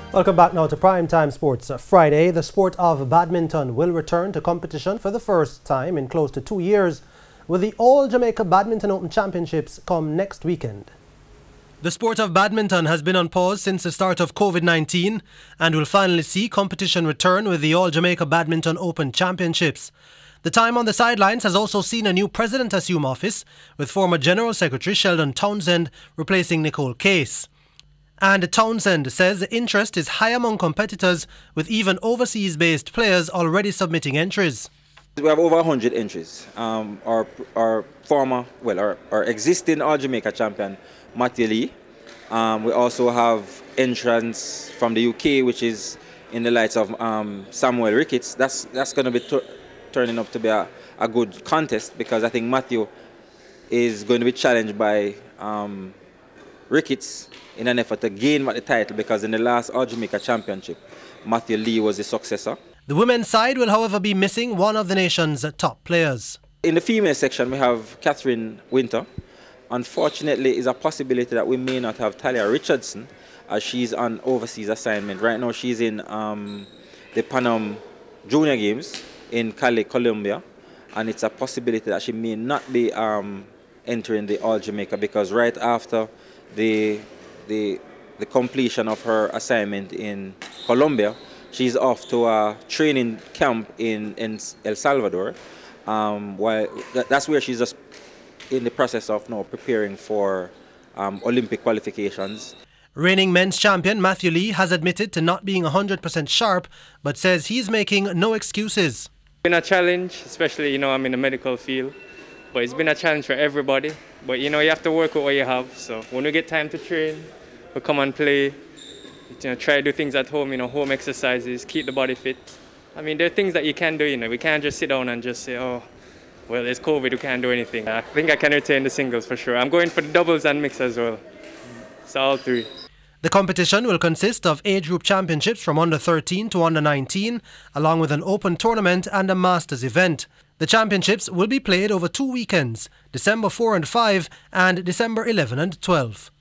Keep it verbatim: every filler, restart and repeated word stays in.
Welcome back now to Primetime Sports. Friday, the sport of badminton will return to competition for the first time in close to two years, with the All Jamaica Badminton Open Championships come next weekend. The sport of badminton has been on pause since the start of COVID nineteen and will finally see competition return with the All Jamaica Badminton Open Championships. The time on the sidelines has also seen a new president assume office, with former General Secretary Sheldon Townsend replacing Nicole Case. And Townsend says the interest is high among competitors, with even overseas-based players already submitting entries. We have over one hundred entries. Um, our, our former, well, our, our existing All Jamaica champion, Matthew Lee. Um, we also have entrants from the U K, which is in the likes of um, Samuel Ricketts. That's, that's going to be turning up to be a, a good contest, because I think Matthew is going to be challenged by um, Ricketts in an effort to gain the title, because in the last All Jamaica Championship, Matthew Lee was the successor. The women's side will, however, be missing one of the nation's top players. In the female section, we have Catherine Winter. Unfortunately, it's a possibility that we may not have Talia Richardson, as she's on overseas assignment. Right now, she's in um, the Pan Am Junior Games in Cali, Colombia, and it's a possibility that she may not be um, entering the All Jamaica, because right after the The, the completion of her assignment in Colombia, she's off to a training camp in, in El Salvador. Um, while that, that's where she's just in the process of now preparing for um, Olympic qualifications. Reigning men's champion Matthew Lee has admitted to not being one hundred percent sharp, but says he's making no excuses. It's been a challenge, especially, you know, I'm in the medical field, but it's been a challenge for everybody. But, you know, you have to work with what you have. So when we get time to train, we come and play, you know, try to do things at home, you know, home exercises, keep the body fit. I mean, there are things that you can do, you know. We can't just sit down and just say, oh, well, it's COVID, we can't do anything. I think I can retain the singles for sure. I'm going for the doubles and mix as well. So all three. The competition will consist of age group championships from under thirteen to under nineteen, along with an open tournament and a masters event. The championships will be played over two weekends, December fourth and fifth and December eleventh and twelfth.